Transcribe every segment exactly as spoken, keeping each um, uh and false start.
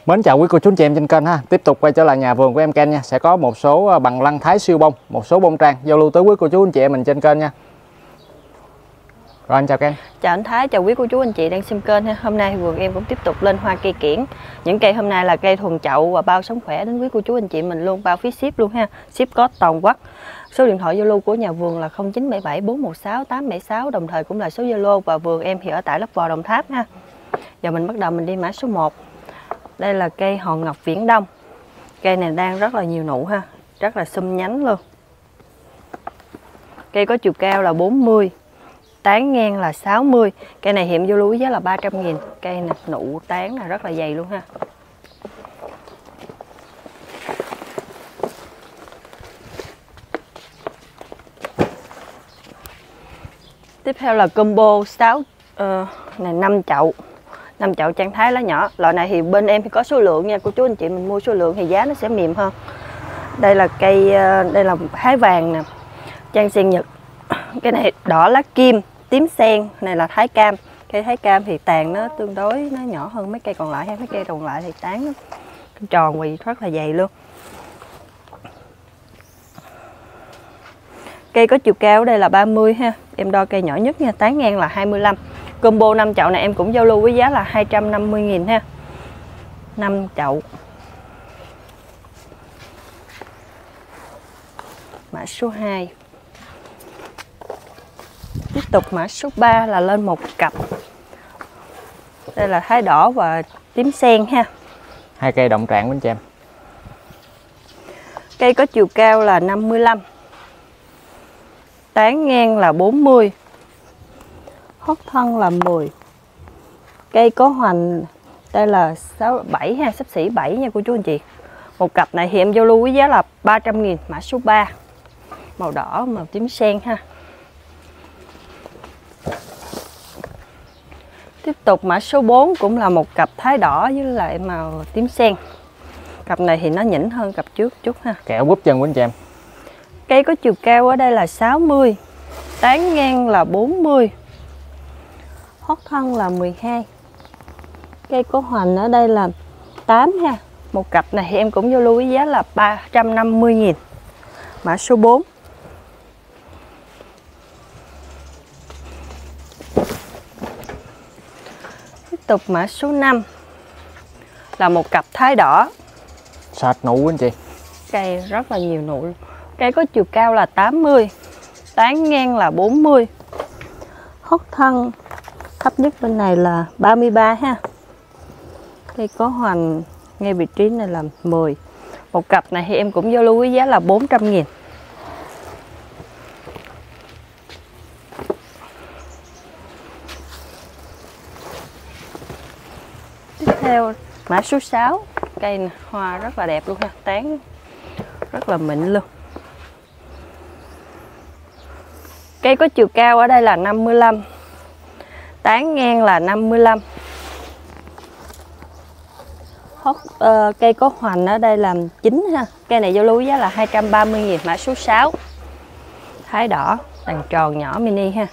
Mến chào quý cô chú anh chị em trên kênh ha. Tiếp tục quay trở lại nhà vườn của em Ken nha. Sẽ có một số bằng lăng Thái siêu bông, một số bông trang giao lưu tới quý cô chú anh chị em mình trên kênh nha. Rồi anh chào Ken. Chào anh Thái, chào quý cô chú anh chị đang xem kênh ha. Hôm nay vườn em cũng tiếp tục lên hoa cây kiển. Những cây hôm nay là cây thuần chậu và bao sống khỏe đến quý cô chú anh chị mình luôn, bao phí ship luôn ha. Ship có toàn quốc. Số điện thoại Zalo của nhà vườn là không chín bảy bảy bốn một sáu tám bảy sáu, đồng thời cũng là số Zalo, và vườn em thì ở tại Lấp Vò, Đồng Tháp ha. Giờ mình bắt đầu mình đi mã số một. Đây là cây hòn ngọc viễn đông. Cây này đang rất là nhiều nụ ha, rất là xum nhánh luôn. Cây có chiều cao là bốn mươi, tán ngang là sáu mươi. Cây này hiện vô lưu giá là ba trăm nghìn. Cây này nụ tán là rất là dày luôn ha. Tiếp theo là combo sáu uh, này năm chậu. năm chậu trang thái lá nhỏ. Loại này thì bên em thì có số lượng nha cô chú anh chị, mình mua số lượng thì giá nó sẽ mềm hơn. Đây là cây, đây là thái vàng nè, trang sen nhật. Cái này đỏ lá kim, tím sen, này là thái cam. Cây thái cam thì tàn nó tương đối nó nhỏ hơn mấy cây còn lại ha. Mấy cây còn lại thì tán nó tròn quỳ rất là dày luôn. Cây có chiều cao ở đây là ba mươi ha. Em đo cây nhỏ nhất nha, tán ngang là hai mươi lăm. Combo năm chậu này em cũng giao lưu với giá là hai trăm năm mươi nghìn ha. năm chậu. Mã số hai. Tiếp tục mã số ba là lên một cặp. Đây là thái đỏ và tím sen ha. Hai cây động trạng bên chị em. Cây có chiều cao là năm mươi lăm. Tán ngang là bốn mươi. Hót thân là mười. Cây có hoành đây là sáu bảy ha, xấp xỉ bảy nha cô chú anh chị. Một cặp này thì em giao lưu với giá là ba trăm nghìn, mã số ba. Màu đỏ, màu tím sen ha. Tiếp tục mã số bốn cũng là một cặp thái đỏ với lại màu tím sen. Cặp này thì nó nhỉnh hơn cặp trước chút ha. Kẹo búp chân của anh chị em. Cây có chiều cao ở đây là sáu mươi. Tán ngang là bốn mươi. Hót thân là mười hai. Cây có hoành ở đây là tám ha. Một cặp này thì em cũng giao lưu với giá là ba trăm năm mươi nghìn. Mã số bốn. Tiếp tục mã số năm là một cặp thái đỏ. Sạch nụ của anh chị. Cây rất là nhiều nụ. Cây có chiều cao là tám mươi. Tán ngang là bốn mươi. Hót thân thấp nhất bên này là ba mươi ba ha. Cây có hoành ngay vị trí này là mười. Một cặp này thì em cũng giao lưu với giá là bốn trăm nghìn. Tiếp theo mã số sáu. Cây này, hoa rất là đẹp luôn ha, tán rất là mịn luôn. Cây có chiều cao ở đây là năm mươi lăm. Tán ngang là năm mươi lăm. Hót, uh, cây có hoành ở đây là chín ha. Cây này giao lưu giá là hai trăm ba mươi nghìn, mã số sáu. Thái đỏ, đàn tròn nhỏ mini ha.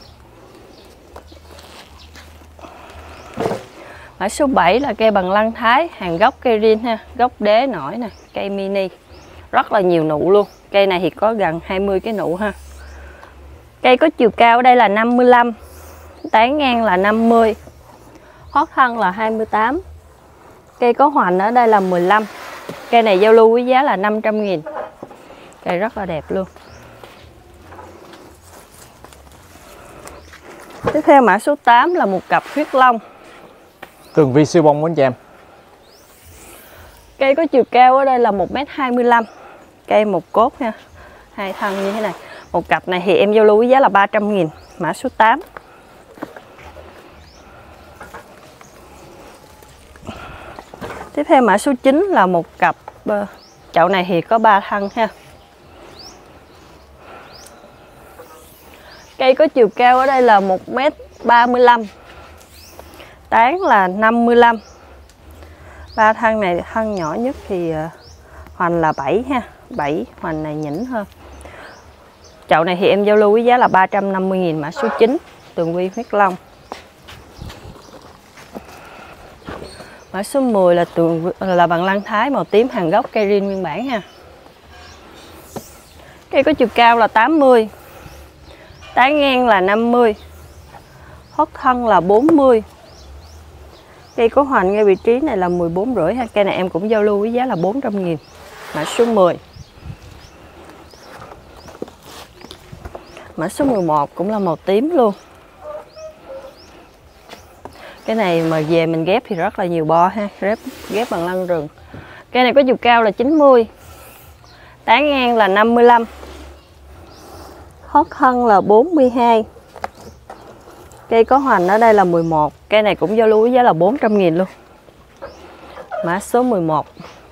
Mã số bảy là cây bằng lăng Thái, hàng gốc cây riêng ha, gốc đế nổi nè, cây mini. Rất là nhiều nụ luôn. Cây này thì có gần hai mươi cái nụ ha. Cây có chiều cao ở đây là năm mươi lăm. Tán ngang là năm mươi. Hót thân là hai mươi tám. Cây có hoành ở đây là mười lăm. Cây này giao lưu với giá là năm trăm nghìn. Cây rất là đẹp luôn. Tiếp theo mã số tám là một cặp huyết long. Tường vi siêu bông của anh chị em. Cây có chiều cao ở đây là một mét hai mươi lăm. Cây một cốt ha. Hai thân như thế này. Một cặp này thì em giao lưu với giá là ba trăm nghìn, mã số tám. Tiếp theo mã số chín là một cặp chậu này thì có ba thân ha. Cây có chiều cao ở đây là một mét ba mươi lăm. Tán là năm mươi lăm. Ba thân này thân nhỏ nhất thì hoành là bảy ha, bảy, hoành này nhỉnh hơn. Chậu này thì em giao lưu với giá là ba trăm năm mươi nghìn, mã số chín, tường vi huyết long. Mã số mười là tường là bằng lăng thái màu tím hàng gốc cây rin nguyên bản ha. Cây có chiều cao là tám mươi, tán ngang là năm mươi, hót thân là bốn mươi. Cây có hoành ngay vị trí này là mười bốn rưỡi ha. Cây này em cũng giao lưu với giá là bốn trăm nghìn. Mã số mười. Mã số mười một cũng là màu tím luôn. Cái này mà về mình ghép thì rất là nhiều bo ha, ghép, ghép bằng lăng rừng. Cây này có chiều cao là chín mươi, tán ngang là năm mươi lăm, hót thân là bốn mươi hai. Cây có hoành ở đây là mười một. Cây này cũng giao lưu với giá là bốn trăm nghìn luôn. Mã số mười một.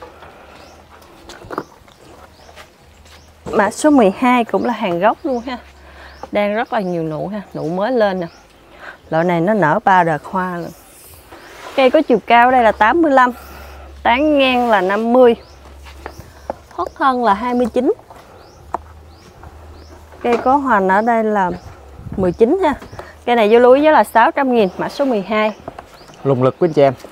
Mã số mười hai cũng là hàng gốc luôn ha. Đang rất là nhiều nụ ha, nụ mới lên nè. Loại này nó nở ba đợt hoa luôn. Cây có chiều cao ở đây là tám mươi lăm, tán ngang là năm mươi, hót thân là hai mươi chín. Cây có hoành ở đây là mười chín ha. Cây này giao lưu với giá là sáu trăm nghìn. Mã số mười hai. Lùng lực của anh chị em.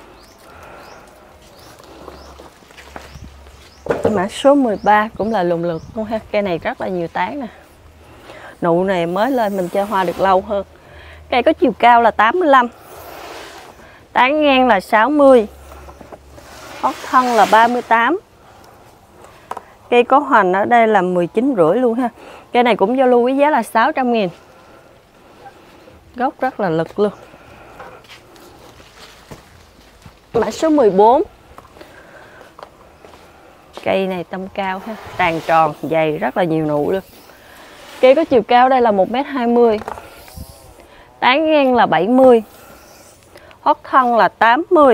Mã số mười ba cũng là lùng lực luôn ha. Cây này rất là nhiều tán nè. Nụ này mới lên mình chơi hoa được lâu hơn. Cây có chiều cao là tám mươi lăm, tán ngang là sáu mươi, hót thân là ba mươi tám. Cây có hoành ở đây là mười chín rưỡi luôn ha. Cây này cũng giao lưu với giá là sáu trăm nghìn. Gốc rất là lực luôn. Mã số mười bốn. Cây này tông cao ha, tàn tròn, dày, rất là nhiều nụ luôn. Cây có chiều cao đây là một mét hai mươi, tán ngang là bảy mươi, hót thân là tám mươi.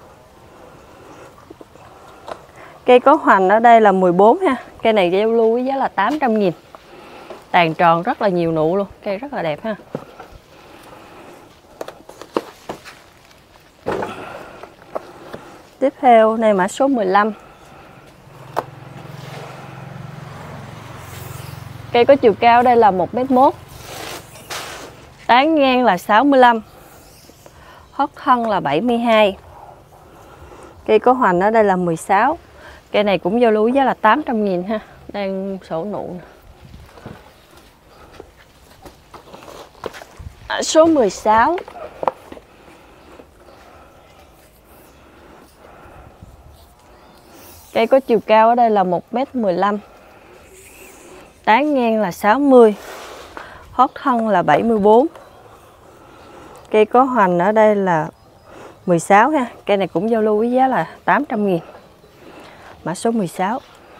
Cây có hoành ở đây là mười bốn ha. Cây này giao lưu với giá là tám trăm nghìn. Tàn tròn rất là nhiều nụ luôn. Cây rất là đẹp ha. Tiếp theo này mã số mười lăm. Cây có chiều cao đây là một mét một, tán ngang là sáu mươi lăm, hót thân là bảy mươi hai. Cây có hoành ở đây là mười sáu. Cây này cũng giao lưu giá là tám trăm nghìn ha. Đang sổ nụ. À, số mười sáu. Cây có chiều cao ở đây là một mét mười lăm, tán ngang là sáu mươi, hót thân là bảy mươi bốn. Cây có hoành ở đây là mười sáu ha. Cây này cũng giao lưu với giá là tám trăm nghìn. Mã số mười sáu.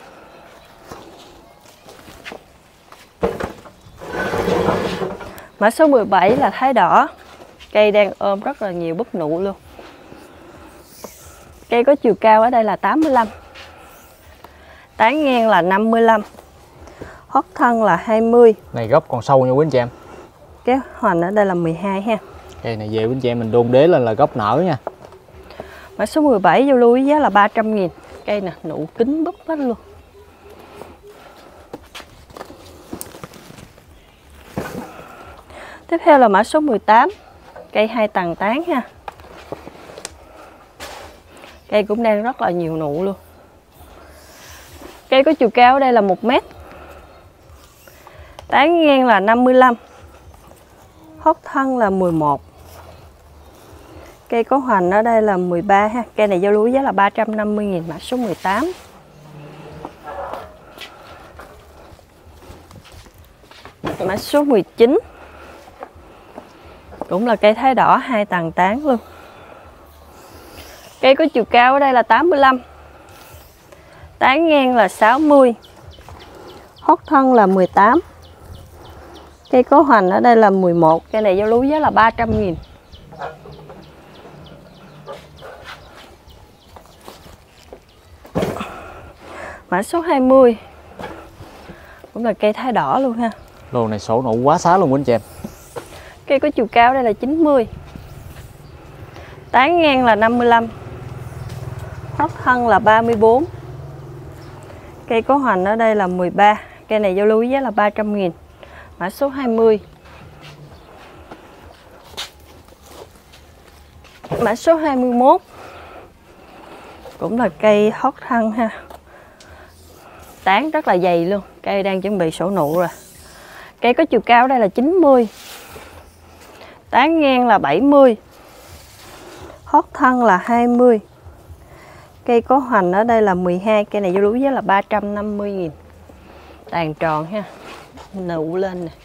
Mã số mười bảy là thái đỏ. Cây đang ôm rất là nhiều búp nụ luôn. Cây có chiều cao ở đây là tám mươi lăm, tán ngang là năm mươi lăm, hót thân là hai mươi. Này gốc còn sâu nha quý anh chị em. Cái hoành ở đây là mười hai ha. Cây này về quý anh chị em mình đôn đế lên là gốc nở nha. Mã số mười bảy giao lưu với giá là ba trăm nghìn. Cây nè, nụ kính búp hết luôn. Tiếp theo là mã số mười tám. Cây hai tầng tán ha. Cây cũng đang rất là nhiều nụ luôn. Cây có chiều cao ở đây là một mét, tán ngang là năm mươi lăm, hót thân là mười một. Cây có hoành ở đây là mười ba ha. Cây này giao lưu giá là ba trăm năm mươi nghìn. Mã số mười tám. Mã số mười chín. Cũng là cây thái đỏ hai tầng tán luôn. Cây có chiều cao ở đây là tám mươi lăm, tán ngang là sáu mươi, hót thân là mười tám. Cây có hoành ở đây là mười một. Cây này giao lưu giá là ba trăm nghìn. Mã số hai mươi. Cũng là cây thái đỏ luôn ha. Lô này sổ nụ quá xá luôn quý anh chị em. Cây có chiều cao đây là chín mươi, tán ngang là năm mươi lăm, hót thân là ba mươi bốn. Cây có hoành ở đây là mười ba. Cây này giao lưu với giá là ba trăm nghìn. Mã số hai mươi. Mã số hai mươi mốt. Cũng là cây hót thân ha. Tán rất là dày luôn. Cây đang chuẩn bị sổ nụ rồi. Cây có chiều cao đây là chín mươi. Tán ngang là bảy mươi. Hót thân là hai mươi. Cây có hoành ở đây là mười hai. Cây này vô lúa giá là ba trăm năm mươi nghìn. Tàn tròn ha. Nụ lên nè.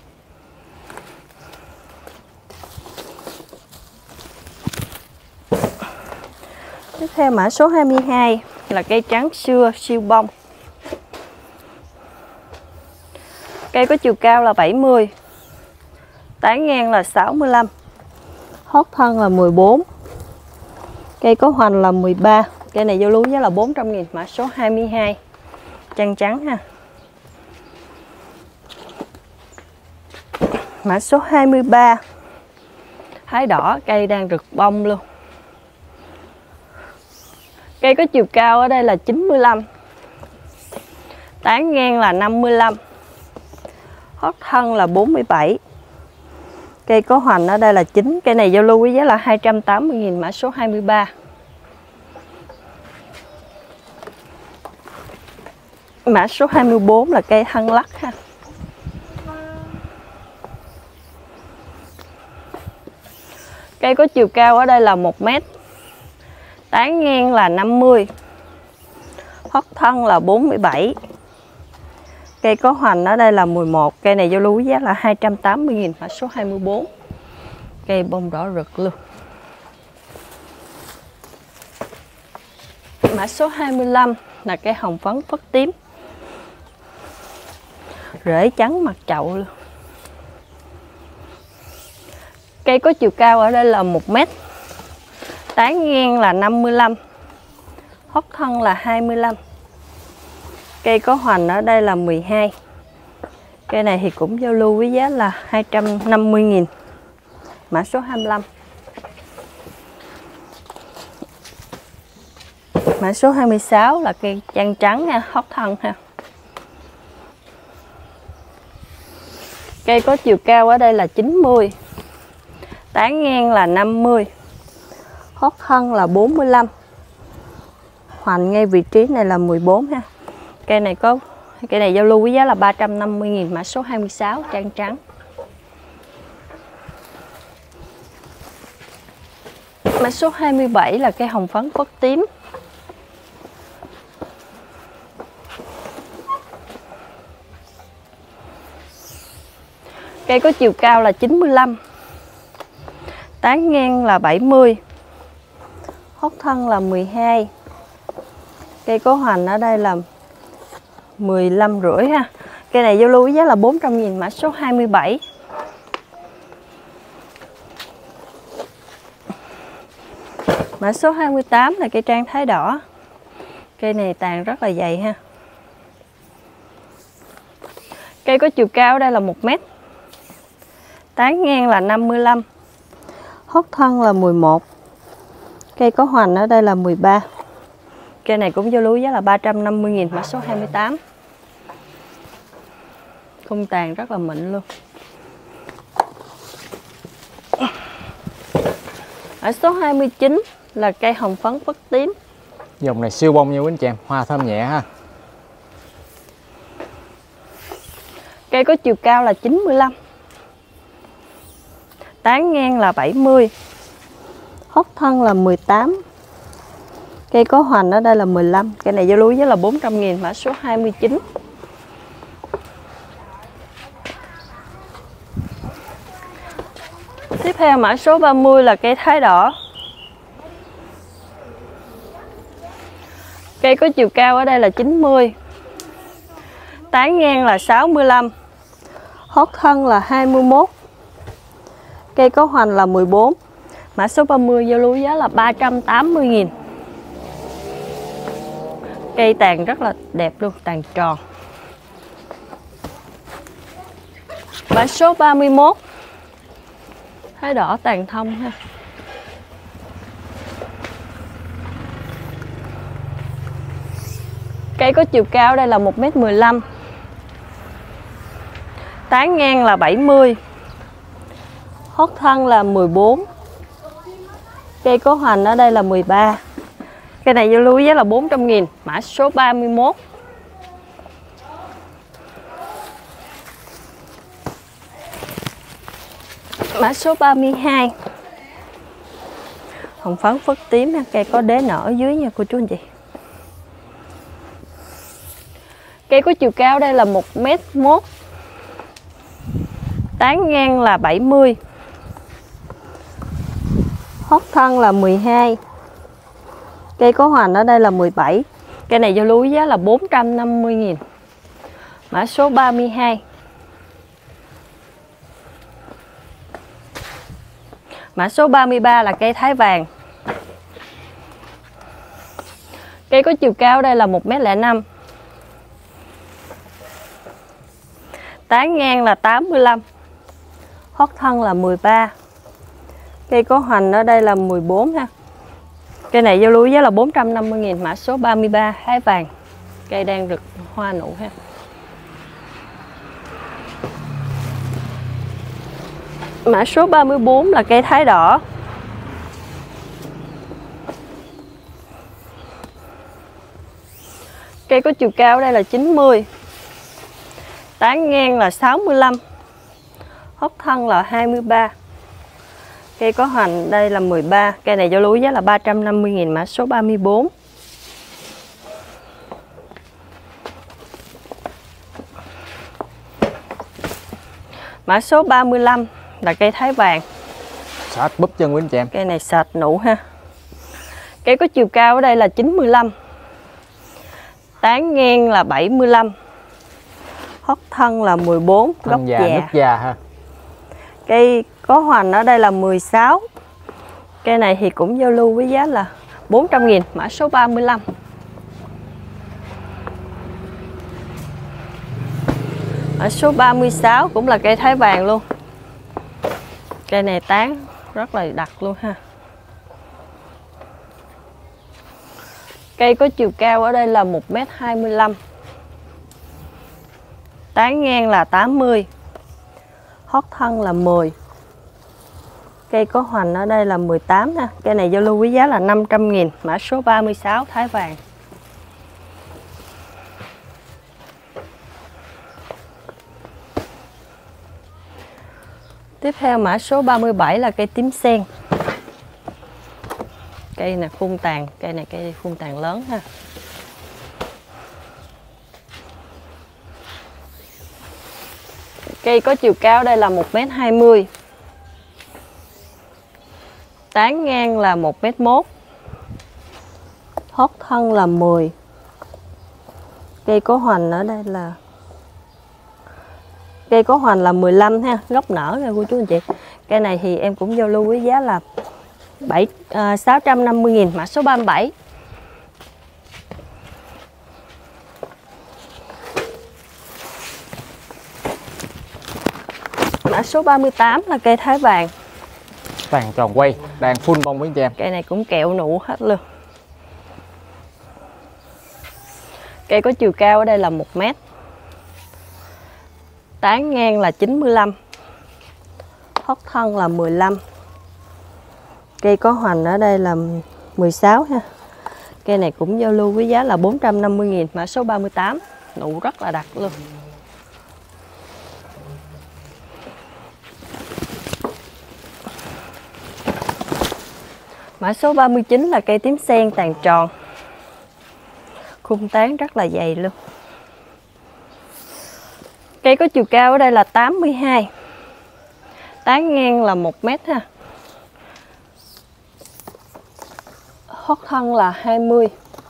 Tiếp theo mã số hai mươi hai là cây trắng xưa siêu bông. Cây có chiều cao là bảy mươi. Tán ngang là sáu mươi lăm. Hót thân là mười bốn. Cây có hoành là mười ba. Cây này vô lúa giá là bốn trăm nghìn. Mã số hai mươi hai. Chân trắng ha. Mã số hai mươi ba. Thái đỏ, cây đang rực bông luôn. Cây có chiều cao ở đây là chín mươi lăm. Tán ngang là năm mươi lăm. Hót thân là bốn mươi bảy. Cây có hoành ở đây là chín. Cây này giao lưu với giá là hai trăm tám mươi nghìn. Mã số hai mươi ba. Mã số hai mươi bốn là cây thân lắc ha. Cây có chiều cao ở đây là một mét. Tán ngang là năm mươi. Hót thân là bốn mươi bảy. Cây có hoành ở đây là mười một. Cây này giao lưu giá là hai trăm tám mươi nghìn. Mã số hai mươi bốn. Cây bông đỏ rực luôn. Mã số hai mươi lăm là cây hồng phấn phất tím. Rễ trắng mặt chậu luôn. Cây có chiều cao ở đây là một mét. Tán ngang là năm mươi lăm. Hót thân là hai mươi lăm. Cây có hoành ở đây là mười hai. Cây này thì cũng giao lưu với giá là hai trăm năm mươi nghìn. Mã số hai mươi lăm. Mã số hai mươi sáu là cây chân trắng ha, hót thân ha. Cây có chiều cao ở đây là chín mươi. Tán ngang là năm mươi. Hót thân là bốn mươi lăm. Hoành ngay vị trí này là mười bốn ha. Cây này có cây này giao lưu với giá là ba trăm năm mươi nghìn. Mã số hai mươi sáu chân trắng. Mã số hai mươi bảy là cây hồng phấn phất tím. Cây có chiều cao là chín mươi lăm. Tán ngang là bảy mươi. Hót thân là mười hai. Cây có hoành ở đây là mười lăm rưỡi ha. Cây này giao lưu với giá là bốn trăm nghìn. Mã số hai mươi bảy. Mã số hai mươi tám là cây trang thái đỏ. Cây này tàn rất là dày ha. Cây có chiều cao ở đây là một mét. Tán ngang là năm mươi lăm. Hót thân là mười một. Cây có hoành ở đây là mười ba. Cây này cũng giao lưu giá là ba trăm năm mươi nghìn. Mã số hai mươi tám. Khung tàn rất là mịn luôn. Ở số hai mươi chín là cây hồng phấn phất tím. Dòng này siêu bông nha quý anh chị em, hoa thơm nhẹ ha. Cây có chiều cao là chín mươi lăm. Tán ngang là bảy mươi. Hót thân là mười tám. Cây có hoành ở đây là mười lăm. Cây này giao lưu với là bốn trăm nghìn. Mã số hai mươi chín. Tiếp theo mã số ba mươi là cây thái đỏ. Cây có chiều cao ở đây là chín mươi. Tán ngang là sáu mươi lăm. Hót thân là hai mươi mốt. Cây có hoành là mười bốn. Mã số ba mươi giao lưu giá là ba trăm tám mươi nghìn. Cây tàn rất là đẹp luôn, tàn tròn. Mã số ba mươi mốt. Thái đỏ tàn thông ha. Cây có chiều cao đây là một mét mười lăm. Tán ngang là bảy mươi. Hót thân là mười bốn. Cây có hoành ở đây là mười ba. Cây này giao lưu với giá là bốn trăm nghìn, mã số ba mươi mốt. Mã số ba mươi hai. Hồng phấn phất tím ha, cây có đế nở ở dưới nha cô chú anh chị. Cây có chiều cao đây là một mét mốt. Tán ngang là bảy mươi. Hót thân là mười hai. Cây có hoành ở đây là mười bảy. Cây này giao lưu giá là bốn trăm năm mươi nghìn. Mã số ba mươi hai. Mã số ba mươi ba là cây thái vàng. Cây có chiều cao đây là một mét lẻ năm. Tán ngang là tám mươi lăm. Hót thân là mười ba. Cây có hoành ở đây là mười bốn ha. Cây này giao lưu giá là bốn trăm năm mươi nghìn. Mã số ba mươi ba, thái vàng. Cây đang rực hoa nụ ha. Mã số ba mươi bốn là cây thái đỏ. Cây có chiều cao đây là chín mươi. Tán ngang là sáu mươi lăm. Hót thân là hai mươi ba. Cây có hoành đây là mười ba. Cây này giao lưu giá là ba trăm năm mươi nghìn. Mã số ba mươi bốn. Mã số ba mươi lăm là cây thái vàng. Sạch búp chân quý anh chị em. Cây này sạch nụ ha. Cây có chiều cao ở đây là chín mươi lăm. Tán ngang là bảy mươi lăm. Hót thân là mười bốn. Thân gốc già, già. nứt già ha. Cây có hoành ở đây là mười sáu. Cây này thì cũng giao lưu với giá là bốn trăm nghìn. Mã số ba mươi lăm. Mã số ba mươi sáu cũng là cây thái vàng luôn. Cây này tán rất là đặc luôn ha. Cây có chiều cao ở đây là một mét hai mươi lăm. Tán ngang là tám mươi. Hót thân là mười. Cây có hoành ở đây là mười tám ha. Cây này giao lưu với giá là năm trăm nghìn. Mã số ba mươi sáu, thái vàng. Tiếp theo mã số ba mươi bảy là cây tím sen. Cây này phun tàn, cây này cây phun tàn lớn ha. Cây có chiều cao đây là một mét hai mươi. Tán ngang là một mét một. Hót thân là mười. Cây có hoành ở đây là Cây có hoành là mười lăm ha, gốc nở nha cô chú anh chị. Cây này thì em cũng giao lưu với giá là bảy à, sáu trăm năm mươi nghìn. Mã số ba mươi bảy. Mã số ba mươi tám là cây thái vàng. Vàng tròn quay, đang full bông với anh chị em. Cây này cũng kẹo nụ hết luôn. Cây có chiều cao ở đây là một mét. Tán ngang là chín mươi lăm. Hót thân là mười lăm. Cây có hoành ở đây là mười sáu ha. Cây này cũng giao lưu với giá là bốn trăm năm mươi nghìn. Mã số ba mươi tám. Nụ rất là đặc luôn. Mã số ba mươi chín là cây tím sen tàn tròn. Khung tán rất là dày luôn. Cây có chiều cao ở đây là tám mươi hai. Tán ngang là một mét ha. Hót thân là hai mươi.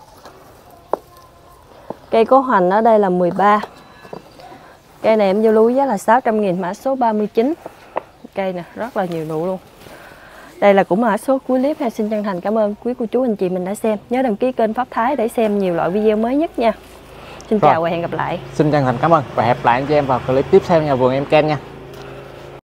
Cây có hoành ở đây là mười ba. Cây này em giao lưu giá là sáu trăm nghìn. Mã số ba mươi chín. Cây nè rất là nhiều nụ luôn. Đây là cũng mã số cuối clip ha. Xin chân thành cảm ơn quý cô chú anh chị mình đã xem. Nhớ đăng ký kênh Pháp Thái để xem nhiều loại video mới nhất nha. Xin Rồi. chào và hẹn gặp lại. Xin chân thành cảm ơn và hẹn lại anh chị em vào clip tiếp theo nhà vườn em Ken nha.